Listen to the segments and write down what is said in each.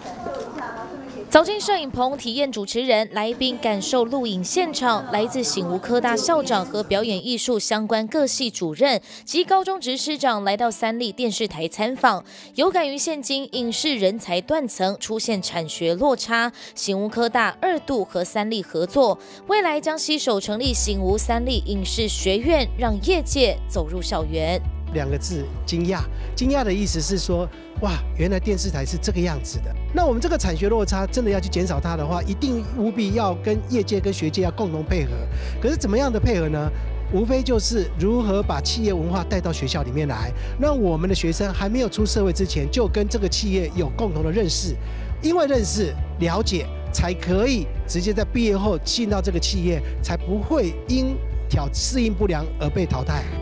走进摄影棚，体验主持人、来宾感受录影现场。来自醒吾科大校长和表演艺术相关各系主任及高中职师长来到三立电视台参访，有感于现今影视人才断层出现产学落差，醒吾科大2度和三立合作，未来将携手成立醒吾三立影视学院，让业界走入校园。 2个字：惊讶。惊讶的意思是说，哇，原来电视台是这个样子的。那我们这个产学落差真的要去减少它的话，一定务必要跟业界跟学界要共同配合。可是怎么样的配合呢？无非就是如何把企业文化带到学校里面来，让我们的学生还没有出社会之前，就跟这个企业有共同的认识，因为认识了解，才可以直接在毕业后进到这个企业，才不会因适应不良而被淘汰。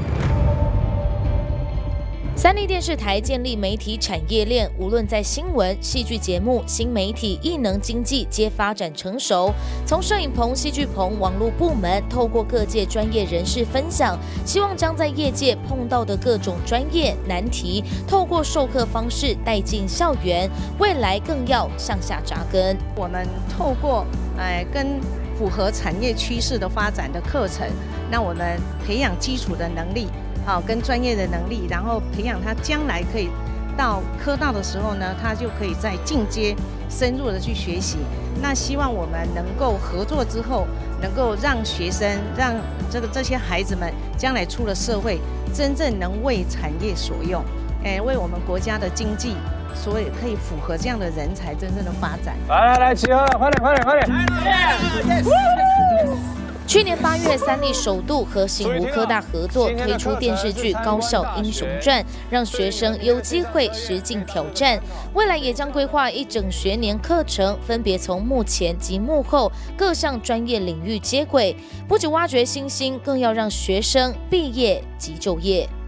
三立电视台建立媒体产业链，无论在新闻、戏剧节目、新媒体、艺能经济皆发展成熟。从摄影棚、戏剧棚、网络部门，透过各界专业人士分享，希望将在业界碰到的各种专业难题，透过授课方式带进校园，未来更要向下扎根。 我们透过跟符合产业趋势的发展的课程，那我们培养基础的能力。 好，跟专业的能力，然后培养他将来可以到科大的时候呢，他就可以在进阶深入的去学习。那希望我们能够合作之后，能够让学生、让这些孩子们将来出了社会，真正能为产业所用，为我们国家的经济，所以可以符合这样的人才真正的发展。 来，集合了，快点！ 去年8月，三立首度和醒吾科大合作推出电视剧《高校英雄传》，让学生有机会实境挑战。未来也将规划一整学年课程，分别从幕前及幕后各项专业领域接轨，不只挖掘新星，更要让学生毕业即就业。